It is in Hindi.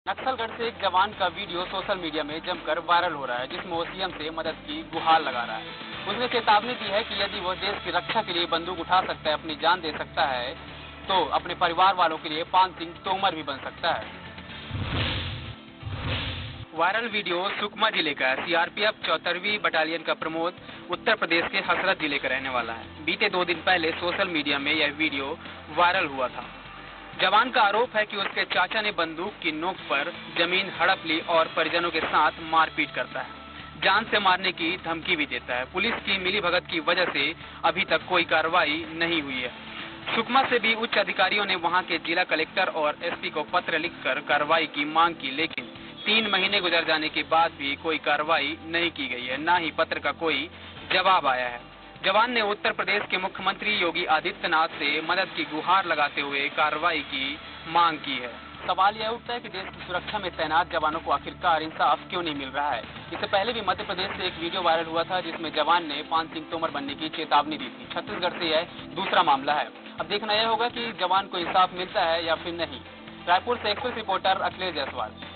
नक्सलगढ़ से एक जवान का वीडियो सोशल मीडिया में जमकर वायरल हो रहा है, जिसमें वो सीएम से मदद की गुहार लगा रहा है। उसने चेतावनी दी है कि यदि वह देश की रक्षा के लिए बंदूक उठा सकता है, अपनी जान दे सकता है, तो अपने परिवार वालों के लिए पान सिंह तोमर भी बन सकता है। वायरल वीडियो सुकमा जिले का है। सीआरपीएफ 74वीं बटालियन का प्रमोद उत्तर प्रदेश के हसरत जिले का रहने वाला है। बीते 2 दिन पहले सोशल मीडिया में यह वीडियो वायरल हुआ था। जवान का आरोप है कि उसके चाचा ने बंदूक की नोक पर जमीन हड़प ली और परिजनों के साथ मारपीट करता है, जान से मारने की धमकी भी देता है। पुलिस की मिलीभगत की वजह से अभी तक कोई कार्रवाई नहीं हुई है। सुकमा से भी उच्च अधिकारियों ने वहां के जिला कलेक्टर और एसपी को पत्र लिखकर कार्रवाई की मांग की, लेकिन 3 महीने गुजर जाने के बाद भी कोई कार्रवाई नहीं की गई है, न ही पत्र का कोई जवाब आया है। जवान ने उत्तर प्रदेश के मुख्यमंत्री योगी आदित्यनाथ से मदद की गुहार लगाते हुए कार्रवाई की मांग की है। सवाल यह उठता है कि देश की सुरक्षा में तैनात जवानों को आखिरकार इंसाफ क्यों नहीं मिल रहा है। इससे पहले भी मध्य प्रदेश से एक वीडियो वायरल हुआ था, जिसमें जवान ने पान सिंह तोमर बनने की चेतावनी दी थी। छत्तीसगढ़ से यह दूसरा मामला है। अब देखना यह होगा कि जवान को इंसाफ मिलता है या फिर नहीं। रायपुर से एक्सप्रेस रिपोर्टर अखिलेश जायसवाल।